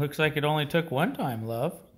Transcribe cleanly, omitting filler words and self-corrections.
Looks like it only took one time, love.